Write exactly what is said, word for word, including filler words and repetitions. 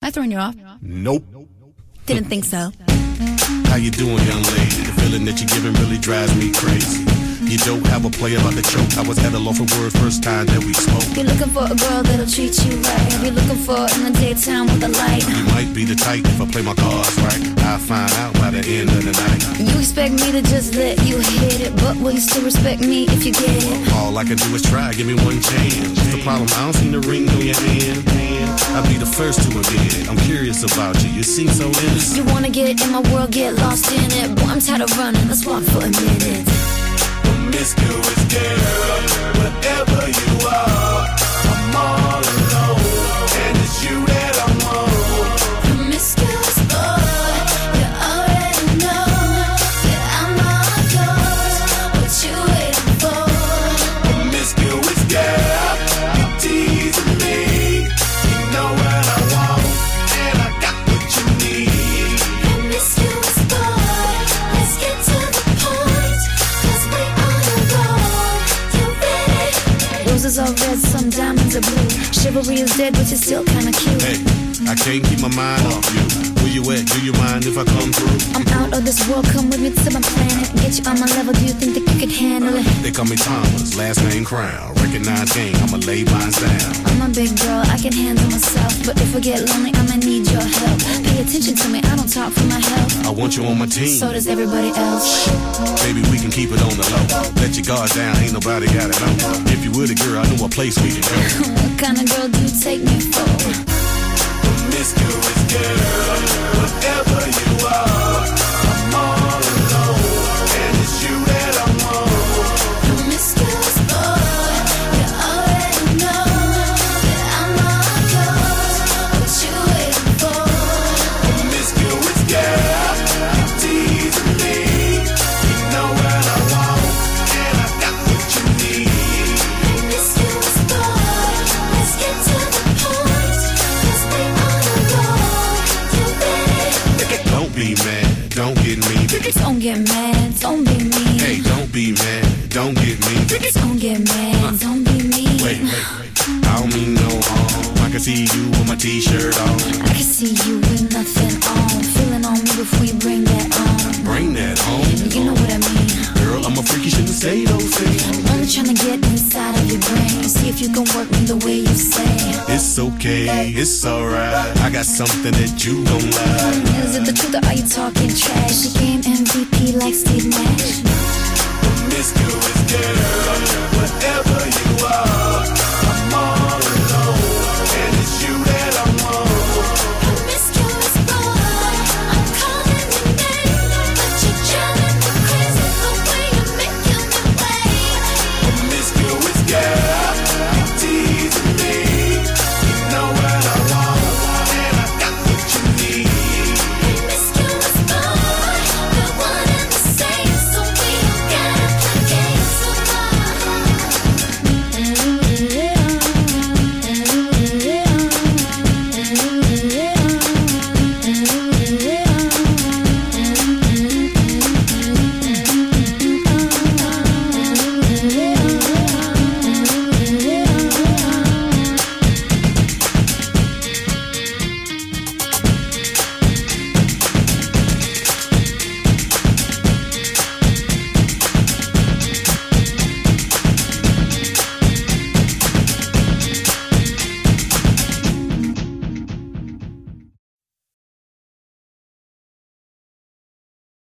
I thrown you off? Nope. Didn't think so. How you doing, young lady? The feeling that you're giving really drives me crazy. You don't have a play about the choke. I was at a loss for words first time that we spoke. You're looking for a girl that'll treat you right. You're looking for in the daytime with a light. You might be the type if I play my cards right. I'll find out by the end of the night. You expect me to just let you hit it, but will you still respect me if you get it? All I can do is try, give me one chance. What's the problem? I don't see the ring on your hand. I'll be the first to admit it. I'm curious about you. You seem so innocent. You wanna get in my world, get lost in it. Boy, I'm tired of running. Let's walk for a minute. Promiscuous girl, whatever you are, I'm all alone, and it's you that I want. Promiscuous boy, you already know that I'm all yours. What you waiting for? Promiscuous girl, you teasing me. You know what I want, and I got what you need. Promiscuous boy, let's get to the point, 'cause we on the road. You ready? Roses are red, some diamonds are blue. Chivalry is dead, but you're still kinda cute. Hey, I can't keep my mind off you. Where you at? Do you mind if I come through? I'm out of this world, come with me to my planet. Get you on my level, do you think that you could handle it? They call me Thomas, last name Crown. Recognize game, I'ma lay mine down. I'm a big girl, I can handle myself. But if I get lonely, I'ma need your help. Pay attention to me, I don't talk for my health. I want you on my team. So does everybody else. Baby, we can keep it on the low. Let your guard down, ain't nobody got it know. If you were the girl, I know a place we can go. What kind of girl do you take me for? Promiscuous girl, whatever you are, I'm all alone, and it's you that I want. Promiscuous boy, you already know that I'm all yours. What you waiting for? Promiscuous girl, you teasing me. You know what I want, and I got what you need. Promiscuous boy, let's get to the point, 'cause we on the road. You ready? Don't be mad, don't get me. Don't get mad, don't be mean. Hey, don't be mad, don't get me. Don't get mad, don't be mean. Wait, wait, wait. I don't mean no harm. I can see you with my t-shirt on. I can see you with nothing on. Feeling on me before you bring that on. Bring that home. You know what I mean. Girl, I'm a freak, you shouldn't say those things. I'm only trying to get inside of your brain. See if you can work me the way you say. It's okay, it's alright. I got something that you don't like. Is it the truth or are you talking trash? You game M V P like Steve Nash. Promiscuous girl, whatever you are,